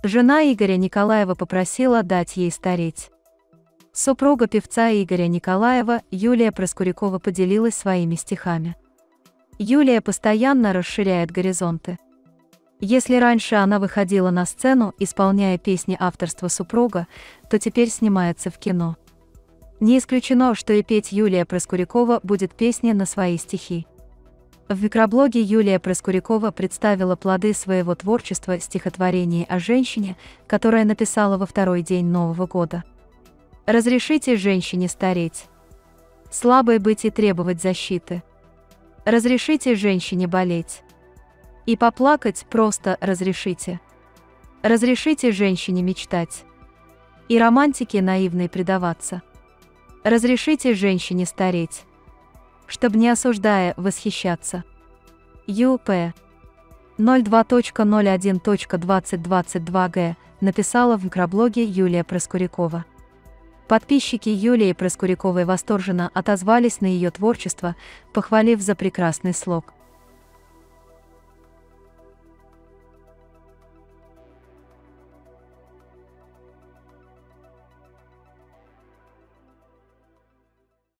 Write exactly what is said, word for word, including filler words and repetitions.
Жена Игоря Николаева попросила дать ей стареть. Супруга певца Игоря Николаева, Юлия Проскурякова, поделилась своими стихами. Юлия постоянно расширяет горизонты. Если раньше она выходила на сцену, исполняя песни авторства супруга, то теперь снимается в кино. Не исключено, что и петь Юлия Проскурякова будет песни на свои стихи. В микроблоге Юлия Проскурякова представила плоды своего творчества стихотворений о женщине, которое написала во второй день Нового года. Разрешите женщине стареть, слабой быть и требовать защиты. Разрешите женщине болеть и поплакать, просто разрешите. Разрешите женщине мечтать и романтике наивной предаваться. Разрешите женщине стареть, чтоб не осуждая восхищаться. Ю П ноль два ноль один двадцать двадцать два Г написала в микроблоге Юлия Проскурякова. Подписчики Юлии Проскуряковой восторженно отозвались на ее творчество, похвалив за прекрасный слог.